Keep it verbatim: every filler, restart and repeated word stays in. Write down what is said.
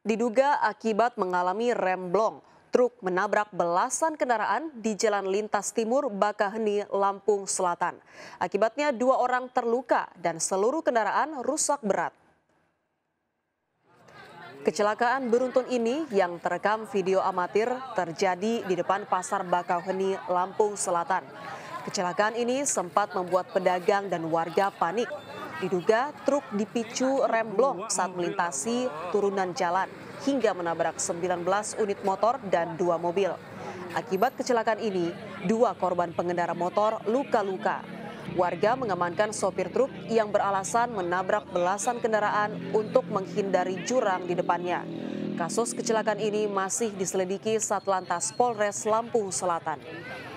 Diduga akibat mengalami remblong, truk menabrak belasan kendaraan di Jalan Lintas Timur Bakaheni, Lampung Selatan. Akibatnya dua orang terluka dan seluruh kendaraan rusak berat. Kecelakaan beruntun ini yang terekam video amatir terjadi di depan Pasar Bakauheni, Lampung Selatan. Kecelakaan ini sempat membuat pedagang dan warga panik. Diduga truk dipicu remblong saat melintasi turunan jalan hingga menabrak sembilan belas unit motor dan dua mobil. Akibat kecelakaan ini, dua korban pengendara motor luka-luka. Warga mengamankan sopir truk yang beralasan menabrak belasan kendaraan untuk menghindari jurang di depannya. Kasus kecelakaan ini masih diselidiki Satlantas Polres Lampung Selatan.